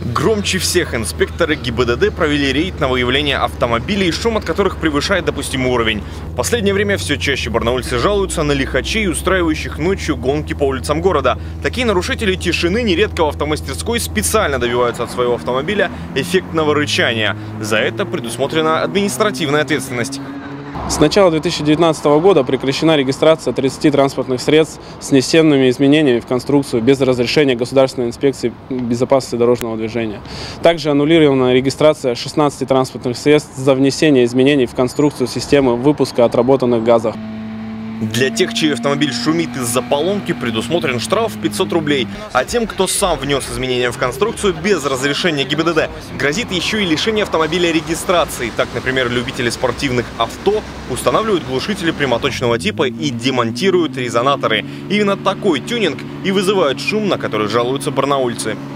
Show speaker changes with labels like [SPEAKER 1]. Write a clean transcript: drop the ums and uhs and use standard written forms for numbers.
[SPEAKER 1] Громче всех инспекторы ГИБДД провели рейд на выявление автомобилей, шум от которых превышает допустимый уровень. В последнее время все чаще барнаульцы жалуются на лихачей, устраивающих ночью гонки по улицам города. Такие нарушители тишины нередко в автомастерской специально добиваются от своего автомобиля эффектного рычания. За это предусмотрена административная ответственность.
[SPEAKER 2] С начала 2019 года прекращена регистрация 30 транспортных средств с внесенными изменениями в конструкцию без разрешения Государственной инспекции безопасности дорожного движения. Также аннулирована регистрация 16 транспортных средств за внесение изменений в конструкцию системы выпуска отработанных газов.
[SPEAKER 1] Для тех, чей автомобиль шумит из-за поломки, предусмотрен штраф в 500 рублей. А тем, кто сам внес изменения в конструкцию без разрешения ГИБДД, грозит еще и лишение автомобиля регистрации. Так, например, любители спортивных авто устанавливают глушители прямоточного типа и демонтируют резонаторы. Именно такой тюнинг и вызывает шум, на который жалуются барнаульцы.